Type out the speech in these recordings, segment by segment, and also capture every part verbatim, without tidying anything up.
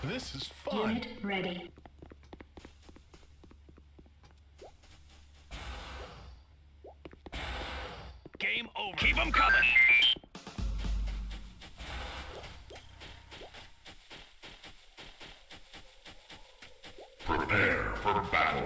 This is fun. Unit ready. Game over. Keep them coming. Prepare for battle.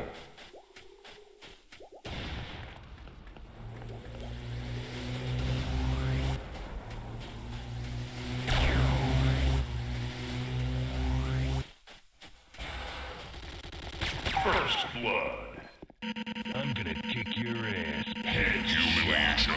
First blood. I'm gonna kick your ass. Head humiliation.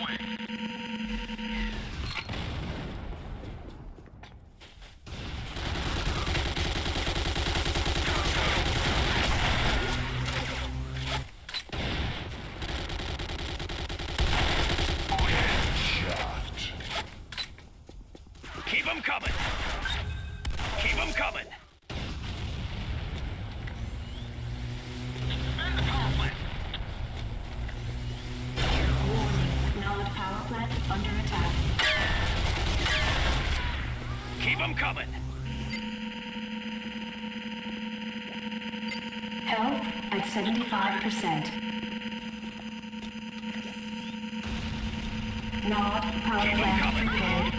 Headshot. Keep them coming. Keep them coming. Nod power plant under attack. Keep them coming. Health at seventy-five percent. Nod power Keep 'em plant coming. prepared.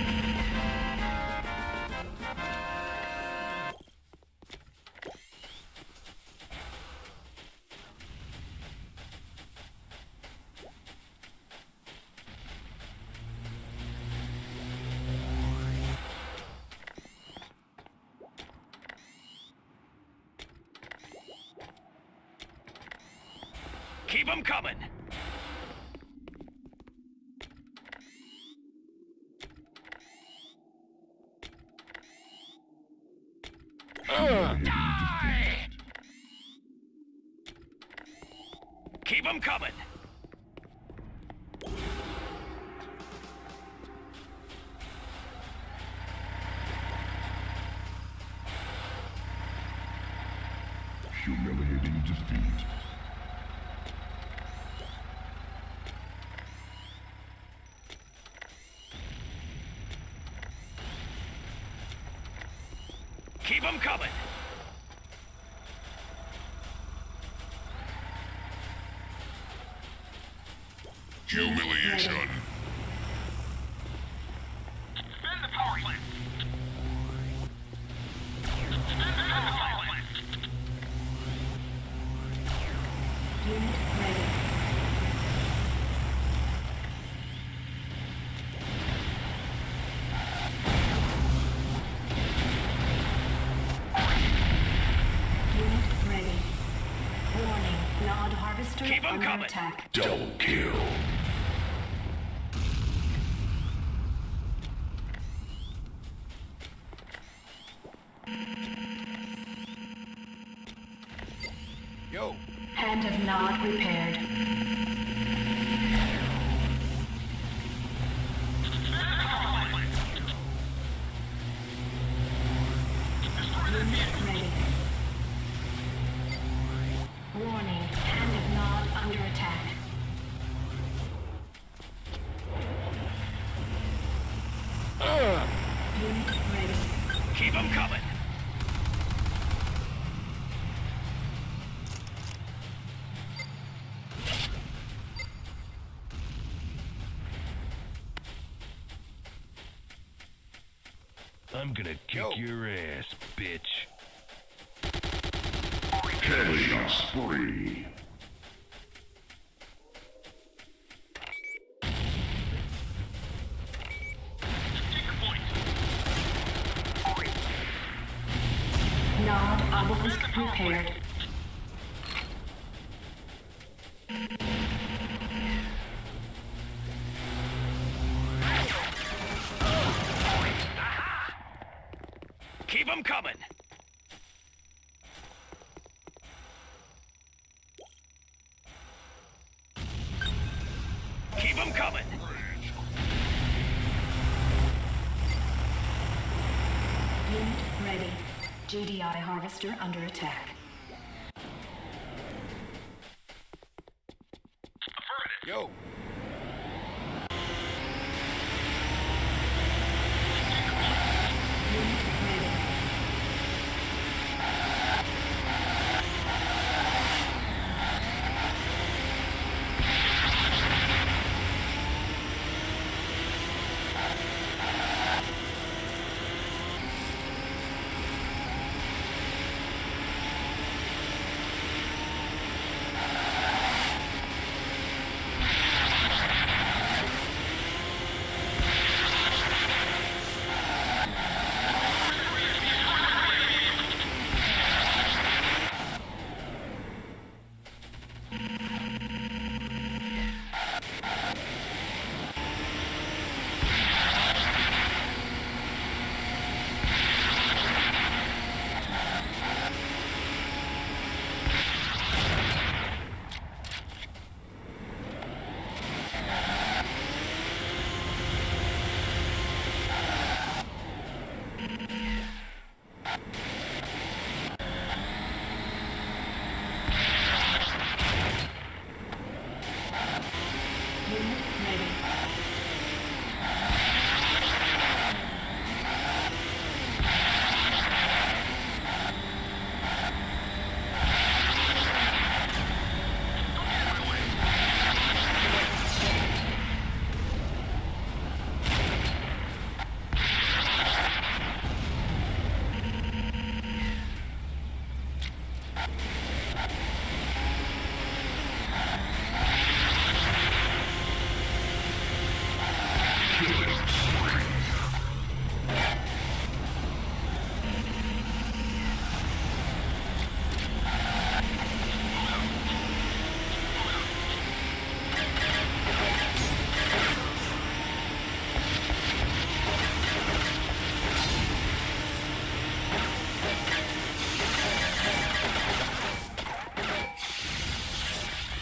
Keep them coming. Die! Keep them coming. Humiliating defeat. Keep them coming. Humiliation. Defend the power plant. Defend the power plant. Unit ready. Unit ready. Warning, Nod harvester Keep 'em under coming. attack. Double kill. Yo. Hand of Nod repaired. Unit ready. Warning, Hand of Nod under attack. Unit ready. Keep them coming. I'm gonna kick Yo. your ass, bitch. Killing spree. Nod obelisk repaired. Keep them coming. Keep them coming. Unit ready. G D I harvester under attack. Yo. Unit ready.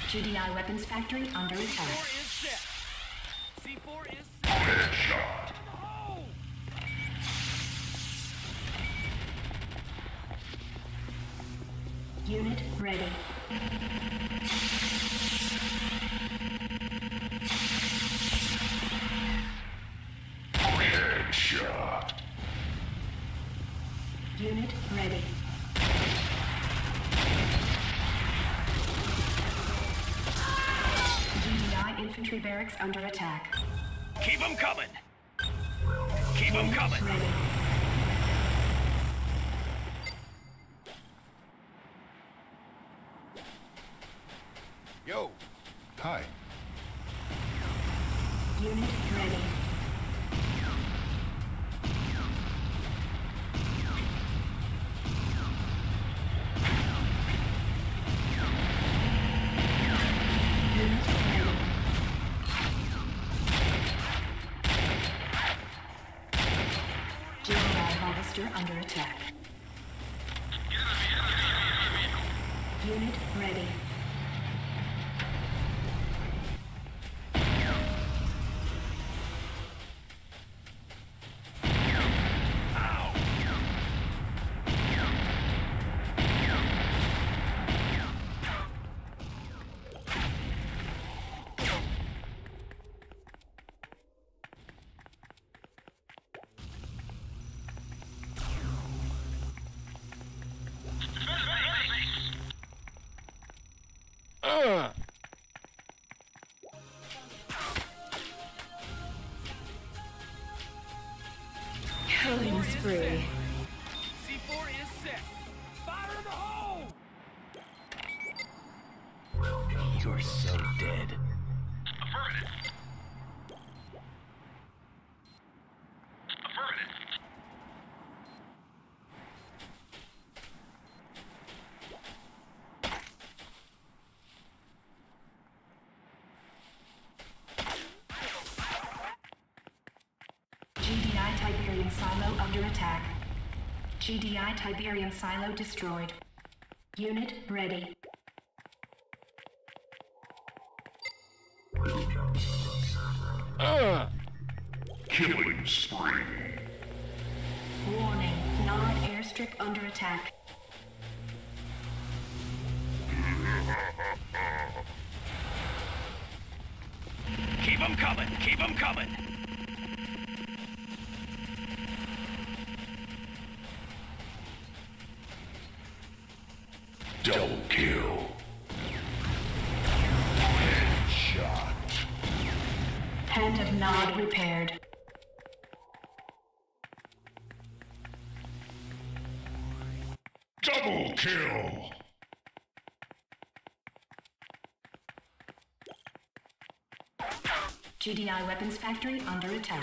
G D I weapons factory under attack. C four is Headshot. Unit ready. Headshot. Unit ready. G D I infantry barracks under attack. Keep them coming. Keep them coming. Ready. Yo. Hi. Unit ready. Unit ready. G D I harvester under attack. Unit ready. Uh. Killing spree. C four is set. Fire in the hole! You're so dead. Affirmative. Affirmative. G D I Tiberium silo under attack. G D I Tiberium silo destroyed. Unit ready. Uh. Killing spree. Warning, Nod airstrip under attack. Keep them coming. Keep them coming. Double kill. Headshot. Hand of Nod repaired. Double kill. G D I weapons factory under attack.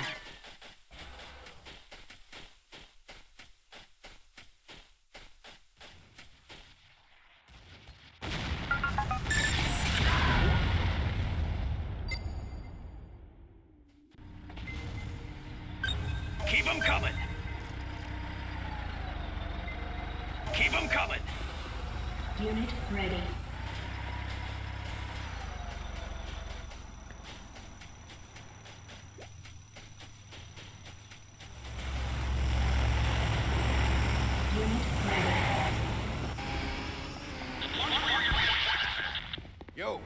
Keep them coming. Keep them coming. Unit ready. Unit ready. Yo.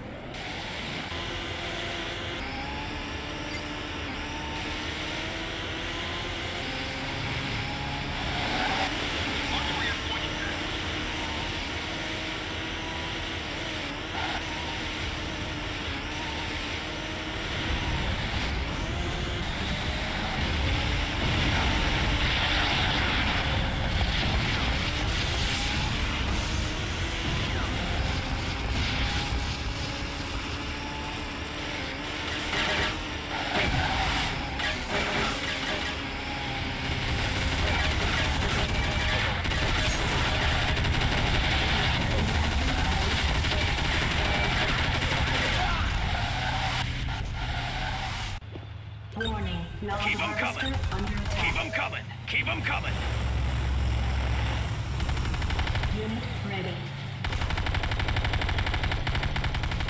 Warning, Nod Keep 'em harvester coming. under Keep attack. them coming. Keep them coming. Unit ready.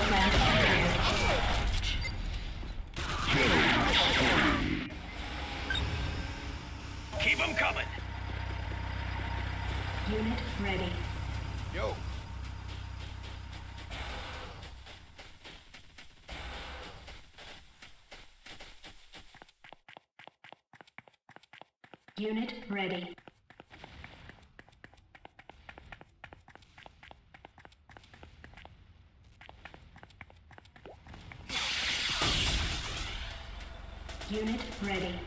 plant prepared. Keep them coming. Unit ready. Yo. Unit ready. Unit ready.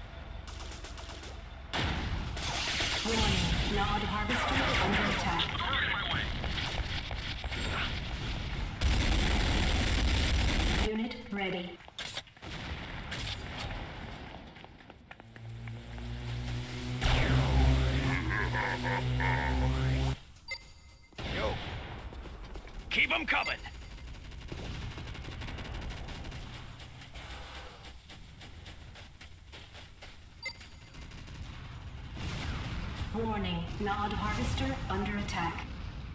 Warning, Nod Harvester under attack. Unit ready. Yo. Keep them coming. Warning, Nod Harvester under attack.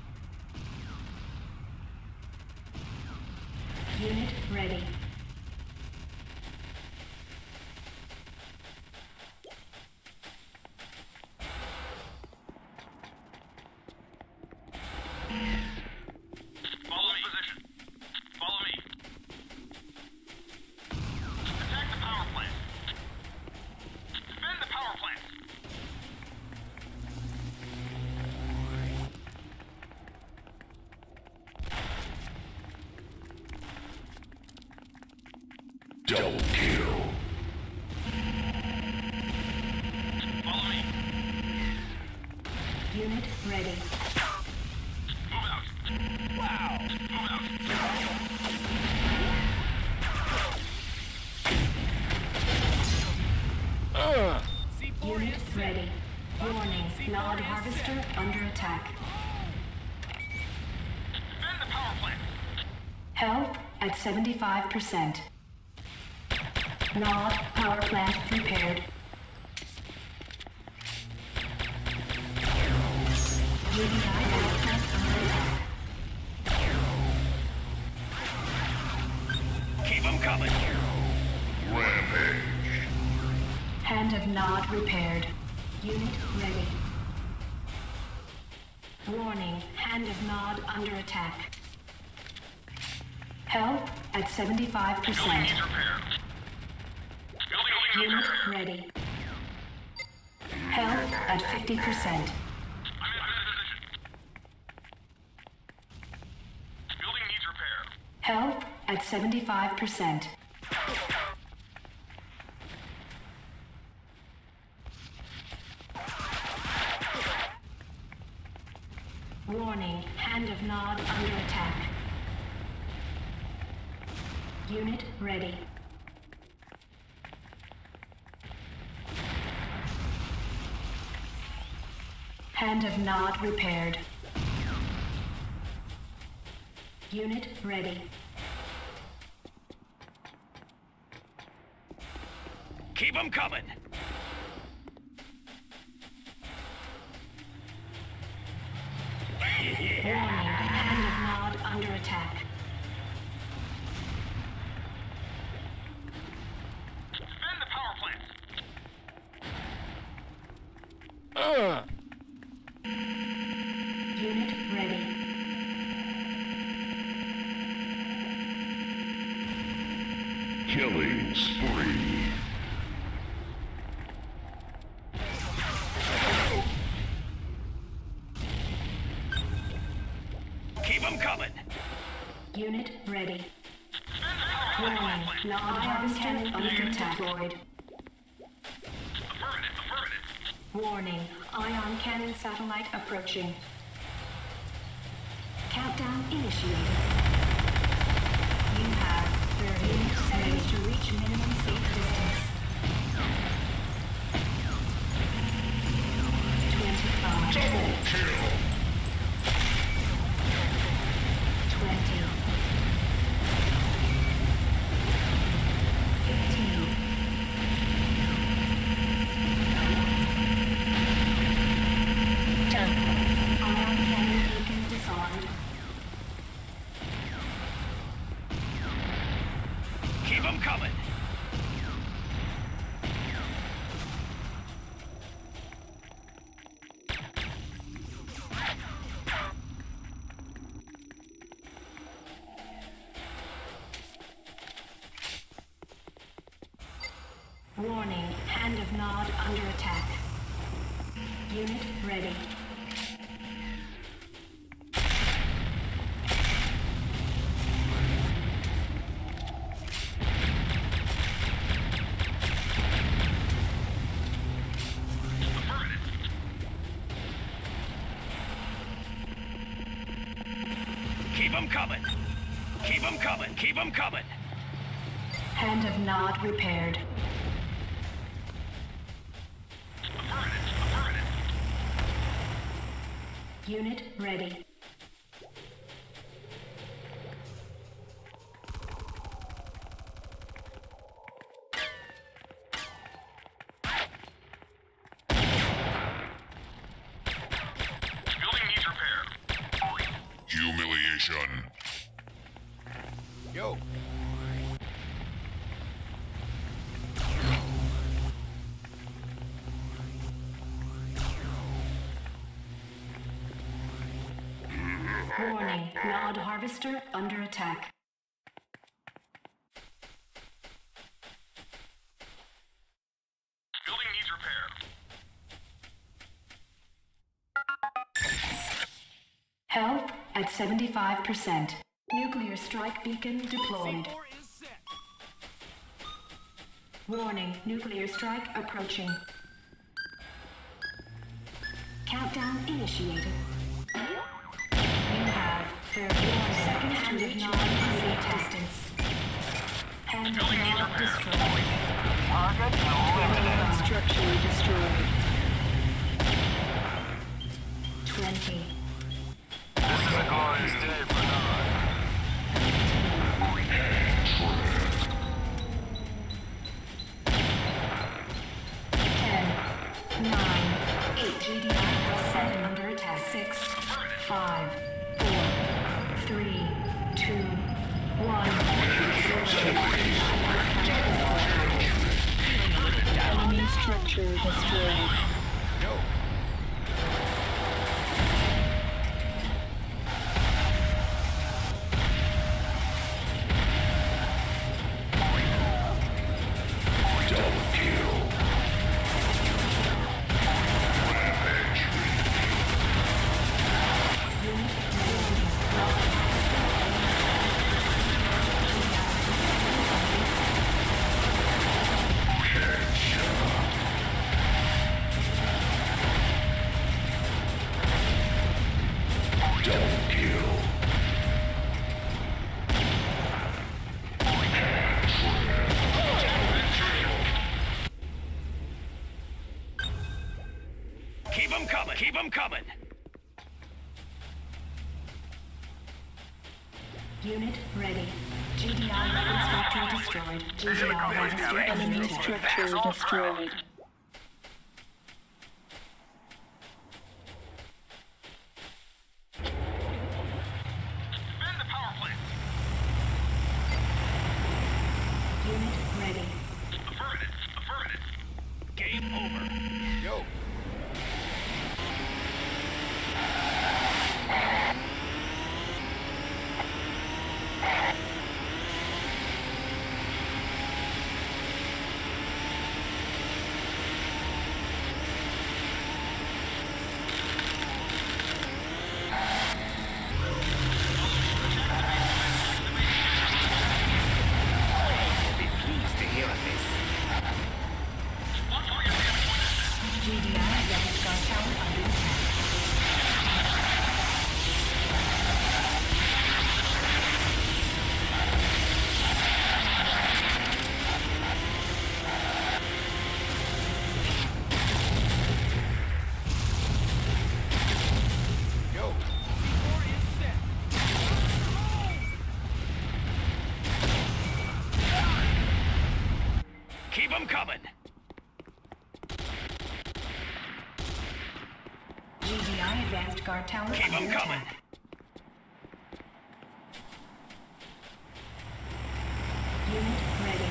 Unit ready. Follow me. Position. Follow me. Attack the power plant. Defend the power plant. Double kill. Follow me. Unit ready. Move out. Wow. Move out. Uh. C four Unit is set. ready. Warning, Nod Harvester under attack. Defend the power plant. Health at seventy-five percent. Nod power plant repaired. U D I power plant under attack. Keep them coming. Rampage. Hand of Nod repaired. Unit ready. Warning, Hand of Nod under attack. Health at seventy-five Building percent. needs repair. Building needs Unit repair. ready. Health at fifty percent. I'm in position. Building needs repair. Health at seventy-five percent. Warning, Hand of Nod under attack. Unit ready. Hand of Nod repaired. Unit ready. Keep them coming. Warning, Hand of Nod under attack. Defend the power plant. Uh. Unit ready. Killing spree. Keep them coming. Unit ready. Defend the power Warning, plant. Nod harvester under attack. Deployed. Affirmative. Affirmative. Warning, ion cannon satellite approaching. Countdown initiated. You have thirty seconds to reach minimum safe distance. twenty-five. Double kill. twenty. fifteen. Ion cannon beacon disarmed. them coming. Warning, Hand of Nod under attack. Unit ready. Keep them coming. Keep them coming. Keep them coming. Hand of Nod repaired. Unit ready. Building needs repair. Humiliation. Yo. Warning, Nod Harvester under attack. Building needs repair. Health at seventy-five percent. Nuclear strike beacon C deployed. four is set. Warning, nuclear strike approaching. Countdown initiated. You have thirty-one seconds to reach non contestants. Hand of Nod destroyed. Target structure destroyed. Twenty. This is a glorious day for Nod. Ten. Nine. Eight. G D I has set under attack. Six. Five. Four. Three. Two. One. Enemy structure destroyed. Yo. Double kill. Rampage. Double kill. Keep them coming. Keep them coming. Unit ready. G D I weapons factory destroyed. G D I harvester enemy structure destroyed. Defend the power plant. Unit ready. Affirmative. Affirmative. Game over. Yo. G D I Red Star Tower under attack. Yo. C four is set. Keep them coming. G D I Advanced Guard Tower Keep 'em under coming. attack. Unit ready.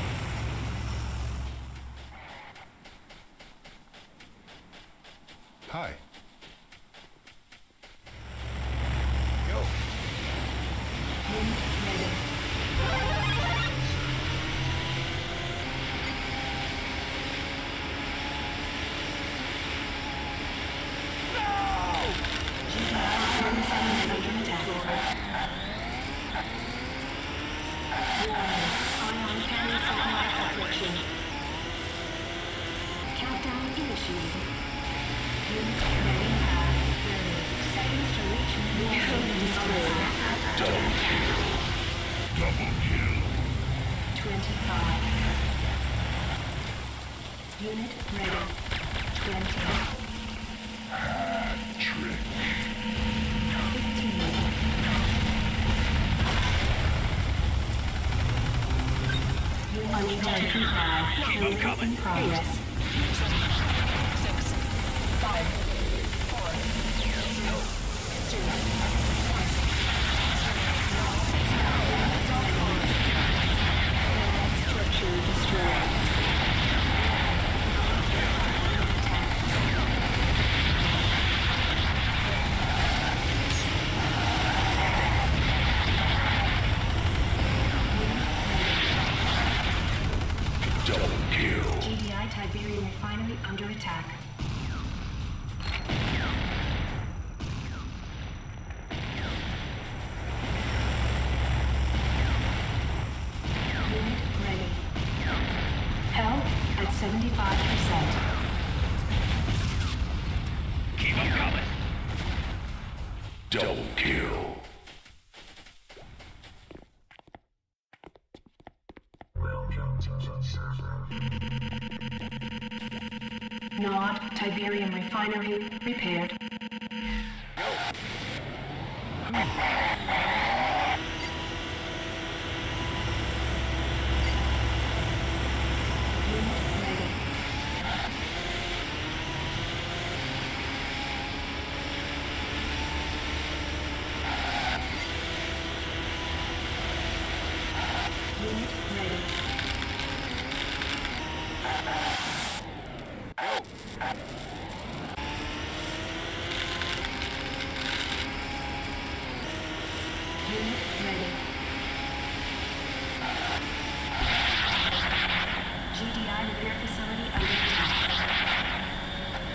initiated. Unit ready path. thirty seconds to reach warning. Double kill. Double kill. twenty-five. Unit ready. twenty. Hat trick. fifteen. Unidentified. Keep 'em coming. In progress. Six, five, four, zero, two, Structure destroyed. Double kill. G D I Tiberium refinery under attack. Unit ready. Health at seventy-five percent. Keep them coming. Double kill. Nod Tiberium refinery repaired. Unit ready. Unit ready. Unit ready. G D I repair facility under attack.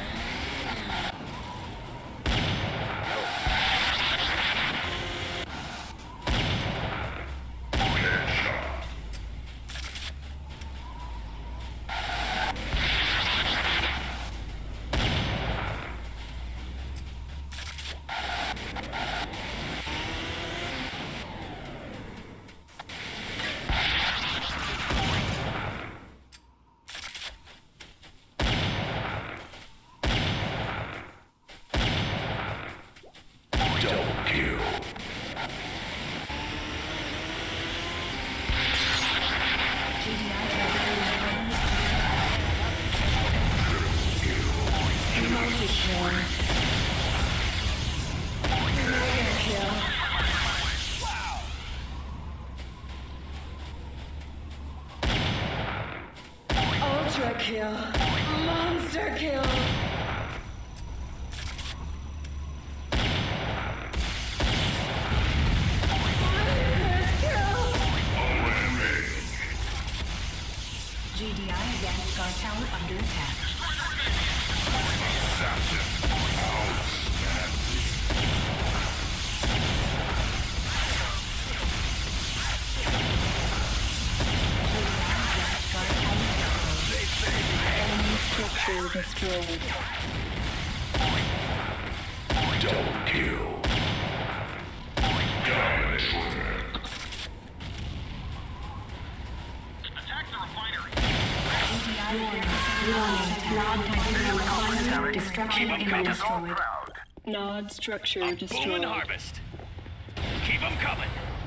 Double kill. G D I Tiberium refinery under attack. ultra kill, monster kill. G D I advanced guard tower under attack. Enemy structure destroyed. Double kill. Dominant work. Attack the refinery. G D I warning. Warning. Non-Tiberium refinery destruction and destroyed. Nod structure Boom and destroyed. harvest. Keep them coming.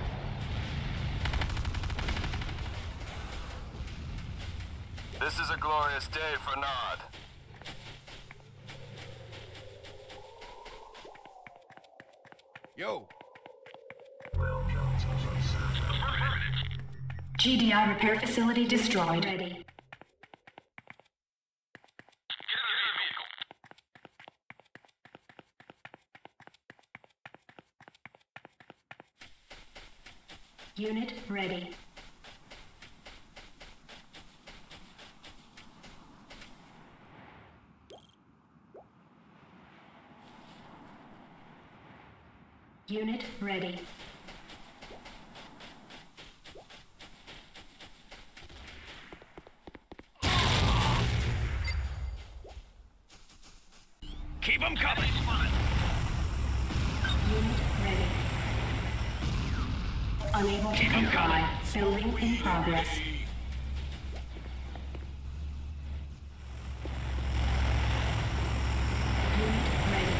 This is a glorious day for Nod. Yo. G D I repair facility destroyed. Ready. Unit ready. Unit ready. Building in progress. Unit ready.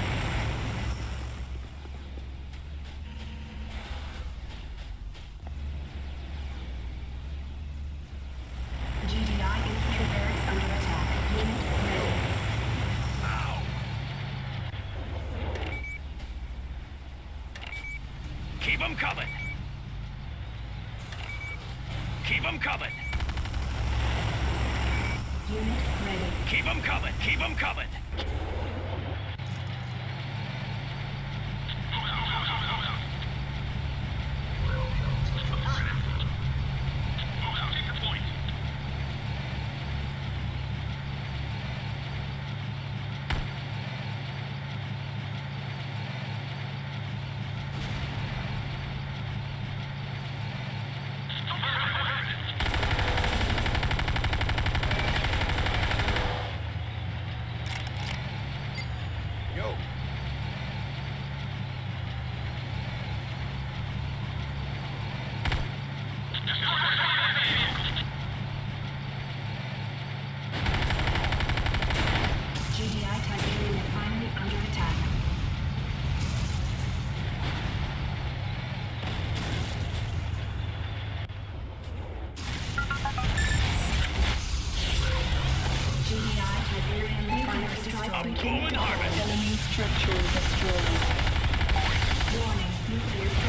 G D I infantry barracks under attack. Unit ready. Keep them coming. Keep them coming. Unit ready. Keep them coming. Keep them coming. G D I Tiberium refinery under attack. G D I Tiberium refinery strike I'm pulling harvest. Enemy structure destroyed. Warning, nuclear